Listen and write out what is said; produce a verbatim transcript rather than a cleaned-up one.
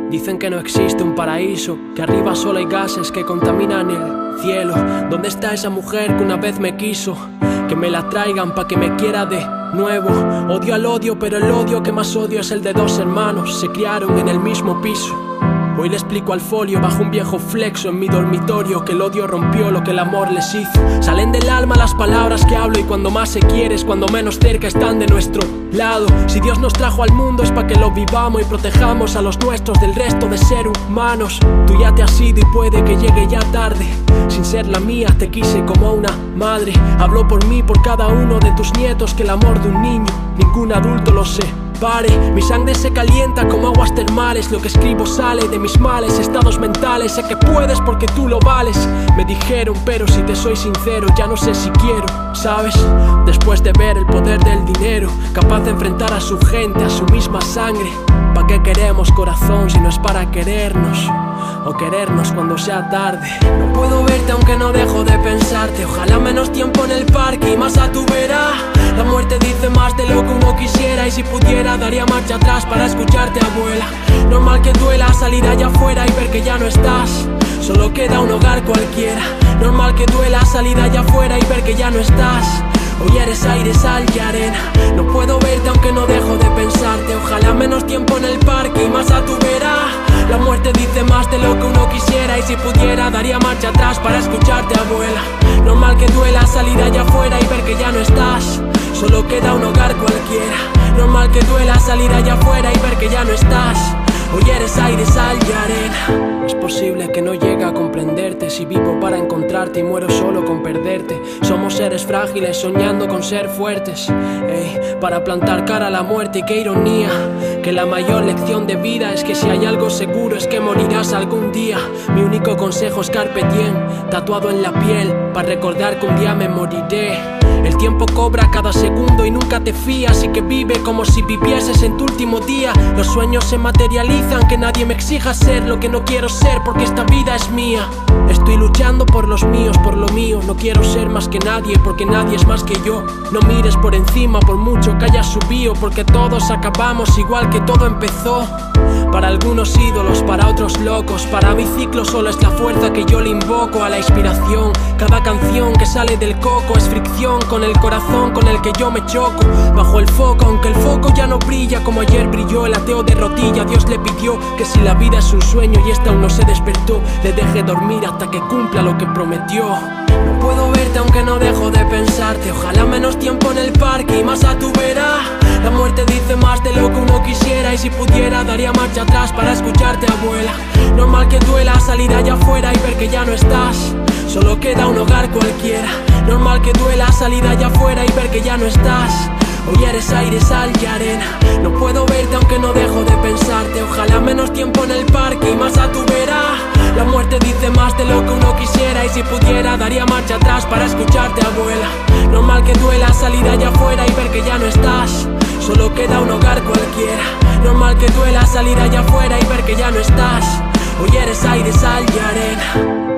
Dicen que no existe un paraíso, que arriba solo hay gases que contaminan el cielo. ¿Dónde está esa mujer que una vez me quiso? Que me la traigan pa' que me quiera de nuevo. Odio al odio, pero el odio que más odio es el de dos hermanos. Se criaron en el mismo piso. Hoy le explico al folio bajo un viejo flexo en mi dormitorio que el odio rompió lo que el amor les hizo. Salen del alma las palabras que hablo y cuando más se quiere es cuando menos cerca están de nuestro lado. Si Dios nos trajo al mundo es pa' que lo vivamos y protejamos a los nuestros del resto de seres humanos. Tú ya te has ido y puede que llegue ya tarde. Sin ser la mía te quise como una madre. Hablo por mí, por cada uno de tus nietos, que el amor de un niño ningún adulto lo sé. Pare, mi sangre se calienta como aguas termales. Lo que escribo sale de mis males, estados mentales. Sé que puedes porque tú lo vales. Me dijeron, pero si te soy sincero, ya no sé si quiero, ¿sabes? Después de ver el poder del dinero, capaz de enfrentar a su gente, a su misma sangre. ¿Pa' qué queremos corazón si no es para querernos? O querernos cuando sea tarde. No puedo verte aunque no dejo de pensarte. Ojalá menos tiempo en el parque y más a tu vera. La muerte dice más de lo que uno quisiera. Y si pudiera daría marcha atrás para escucharte, abuela. Normal que duela salir allá afuera y ver que ya no estás. Solo queda un hogar cualquiera. Normal que duela salir allá afuera y ver que ya no estás. Hoy eres aire, sal y arena. No puedo verte aunque no dejo de pensarte. Ojalá menos tiempo en el parque y más a tu vera. La muerte dice más de lo que uno quisiera. Y si pudiera daría marcha atrás para escucharte, abuela. Normal que duela salir allá afuera y ver que ya no estás. Solo queda un hogar cualquiera. Normal que duela salir allá afuera y ver que ya no estás. Hoy eres aire, sal y arena. Es posible que no llegue a comprenderte si vivo para encontrarte y muero solo con perderte. Somos seres frágiles soñando con ser fuertes, ey, para plantar cara a la muerte. Y qué ironía, que la mayor lección de vida es que si hay algo seguro es que morirás algún día. Mi único consejo es carpe diem, tatuado en la piel, para recordar que un día me moriré. El tiempo cobra cada segundo y nunca te fías, así que vive como si vivieses en tu último día. Los sueños se materializan, que nadie me exija ser lo que no quiero ser, porque esta vida es mía. Estoy luchando por los míos, por lo mío. No quiero ser más que nadie, porque nadie es más que yo. No mires por encima por mucho que hayas subido, porque todos acabamos igual que todo empezó. Para algunos ídolos, para otros locos. Para mi ciclo solo es la fuerza que yo le invoco a la inspiración. Cada canción que sale del coco es fricción con el corazón con el que yo me choco. Bajo el foco, aunque el foco ya no brilla como ayer brilló el ateo de rodilla. Dios le pidió que si la vida es un sueño y esta aún no se despertó, le deje dormir hasta que cumpla lo que prometió. No puedo verte aunque no dejo de pensarte. Ojalá menos tiempo en el parque y más a tu vera. La muerte dice más de lo que uno quisiera. Y si pudiera daría marcha atrás para escucharte, abuela. Normal que duela salir allá afuera y ver que ya no estás. Solo queda un hogar cualquiera. Normal que duela salir allá afuera y ver que ya no estás. Hoy eres aire, sal y arena. No puedo verte aunque no dejo de pensarte. Ojalá menos tiempo en el parque y más a tu vera. La muerte dice más de lo que uno quisiera. Y si pudiera daría marcha atrás para escucharte, abuela. Normal que duela salir allá afuera y ver que ya no estás. Solo queda un hogar cualquiera. Normal que duela salir allá afuera y ver que ya no estás. Hoy eres aire, sal y arena.